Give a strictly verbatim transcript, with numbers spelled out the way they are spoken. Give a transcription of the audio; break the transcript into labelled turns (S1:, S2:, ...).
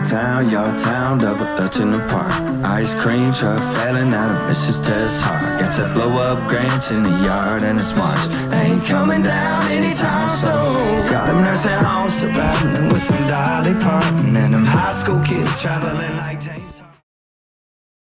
S1: town, your town, double dutch in the park. Ice cream truck failing out of Missus Tess Hart. Got to blow up Grange in the yard and it's March. Ain't coming down anytime soon. Got them nursing homes to battling with some Dolly Parton, and them high school kids traveling like James.